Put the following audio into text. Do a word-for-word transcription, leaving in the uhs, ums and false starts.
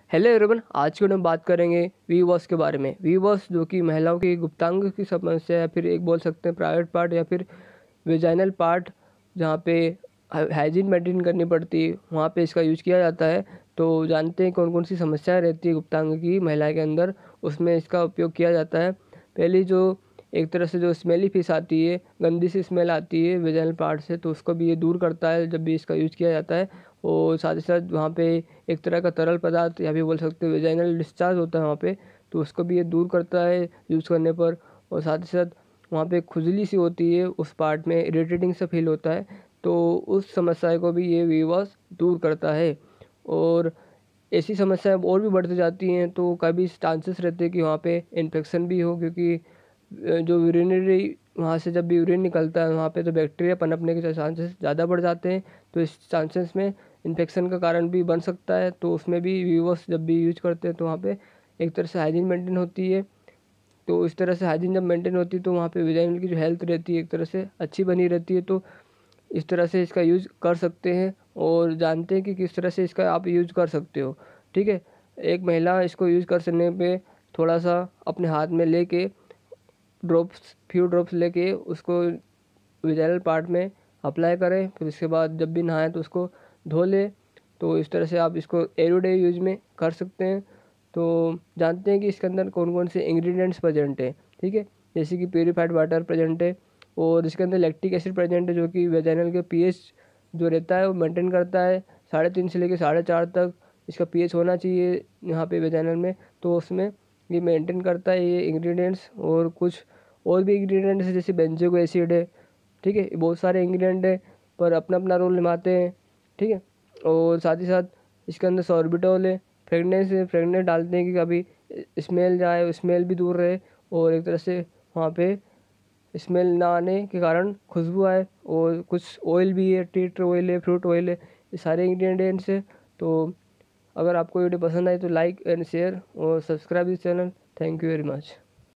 Hello everyone, आज की video में बात करेंगे वी वॉश के बारे में। वी वॉश जो कि महिलाओं की गुप्तांग की समस्या या फिर एक बोल सकते हैं प्राइवेट पार्ट या फिर वेजाइनल पार्ट, जहाँ पे हाइजीन मेंटेन करनी पड़ती है, वहाँ पे इसका यूज किया जाता है। तो जानते हैं कौन कौन सी समस्याएं रहती है गुप्तांग की महिला के अंदर, उसमें इसका उपयोग किया जाता है। पहली जो एक तरह से जो स्मेली फिश आती है, गंदी सी स्मेल आती है वेजाइनल पार्ट से, तो उसको भी ये दूर करता है जब भी इसका यूज किया जाता है। और साथ ही साथ वहाँ पे एक तरह का तरल पदार्थ या भी बोल सकते हैं वेजाइनल डिस्चार्ज होता है वहाँ पे, तो उसको भी ये दूर करता है यूज़ करने पर। और साथ ही साथ वहाँ पे खुजली सी होती है, उस पार्ट में इरिटेटिंग सा फील होता है, तो उस समस्या को भी ये वी वॉश दूर करता है। और ऐसी समस्याएं और भी बढ़ती जाती हैं, तो कभी चांसेस रहते हैं कि वहाँ पे इन्फेक्शन भी हो, क्योंकि जो यूरिनरी वहाँ से जब भी यूरिन निकलता है वहाँ पे तो बैक्टीरिया पनपने के चांसेस ज़्यादा बढ़ जाते हैं, तो इस चांसेस में इन्फेक्शन का कारण भी बन सकता है। तो उसमें भी वी वॉश जब भी यूज करते हैं तो वहाँ पे एक तरह से हाइजीन मेंटेन होती है। तो इस तरह से हाइजीन जब मेंटेन होती है तो वहाँ पे वेजाइनल की जो हेल्थ रहती है एक तरह से अच्छी बनी रहती है। तो इस तरह से इसका यूज़ कर सकते हैं और जानते हैं कि किस तरह से इसका आप यूज़ कर सकते हो। ठीक है, एक महिला इसको यूज़ कर सकने पे थोड़ा सा अपने हाथ में लेके ड्रॉप्स फ्यू ड्रॉप्स लेके उसको वेजाइनल पार्ट में अप्लाई करें, फिर उसके बाद जब भी नहाएं तो उसको धो लें। तो इस तरह से आप इसको एवरीडे यूज में कर सकते हैं। तो जानते हैं कि इसके अंदर कौन कौन से इंग्रेडिएंट्स प्रेजेंट है। ठीक है, जैसे कि प्यूरीफाइड वाटर प्रेजेंट है, और इसके अंदर लैक्टिक एसिड प्रेजेंट है जो कि वेजाइनल के पीएच जो रहता है वो मेंटेन करता है। साढ़े तीन से लेकर साढ़े चार तक इसका पीएच होना चाहिए यहाँ पे वेजाइनल में, तो उसमें ये मेंटेन करता है ये इंग्रेडिएंट्स। और कुछ और भी इंग्रेडिएंट्स है जैसे बेंजोइक एसिड है। ठीक है, बहुत सारे इंग्रेडिएंट है पर अपना अपना रोल निभाते हैं। ठीक है, और साथ ही साथ इसके अंदर सॉर्बिटॉल है, फ्रेगनेंस है, फ्रेगनेंस डालते हैं कि कभी स्मेल जाए, स्मेल भी दूर रहे, और एक तरह से वहाँ पे स्मेल ना आने के कारण खुशबू आए। और कुछ ऑयल भी है, टी ट्री ऑयल है, फ्रूट ऑयल है, ये सारे इंग्रेडिएंट्स है। तो अगर आपको वीडियो पसंद आए तो लाइक एंड शेयर और subscribe this channel. Thank you very much.